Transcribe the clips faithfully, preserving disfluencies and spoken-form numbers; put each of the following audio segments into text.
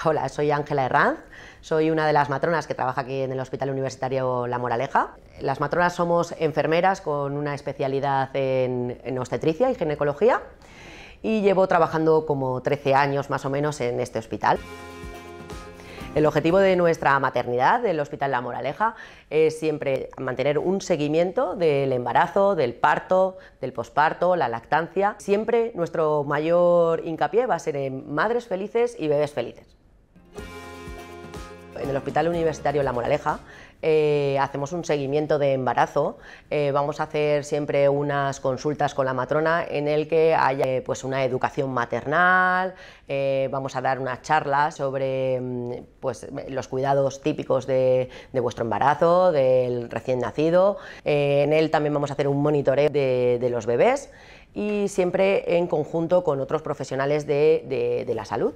Hola, soy Ángela Herranz, soy una de las matronas que trabaja aquí en el Hospital Universitario La Moraleja. Las matronas somos enfermeras con una especialidad en, en obstetricia y ginecología y llevo trabajando como trece años más o menos en este hospital. El objetivo de nuestra maternidad del Hospital La Moraleja es siempre mantener un seguimiento del embarazo, del parto, del posparto, la lactancia. Siempre nuestro mayor hincapié va a ser en madres felices y bebés felices. En el Hospital Universitario La Moraleja eh, hacemos un seguimiento de embarazo, eh, vamos a hacer siempre unas consultas con la matrona en el que haya eh, pues una educación maternal, eh, vamos a dar unas charlas sobre pues, los cuidados típicos de, de vuestro embarazo, del recién nacido, eh, en él también vamos a hacer un monitoreo de, de los bebés y siempre en conjunto con otros profesionales de, de, de la salud.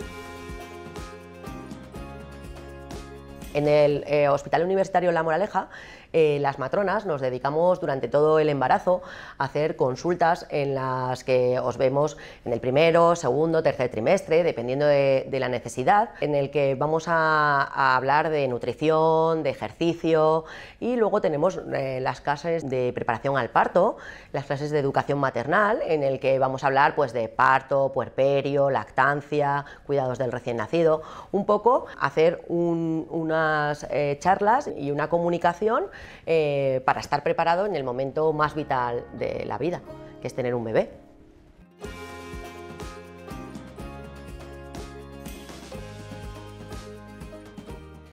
En el eh, Hospital Universitario La Moraleja, eh, las matronas nos dedicamos durante todo el embarazo a hacer consultas en las que os vemos en el primero, segundo, tercer trimestre, dependiendo de, de la necesidad, en el que vamos a, a hablar de nutrición, de ejercicio y luego tenemos eh, las clases de preparación al parto, las clases de educación maternal, en el que vamos a hablar pues, de parto, puerperio, lactancia, cuidados del recién nacido, un poco hacer un, unas eh, charlas y una comunicación Eh, para estar preparado en el momento más vital de la vida, que es tener un bebé.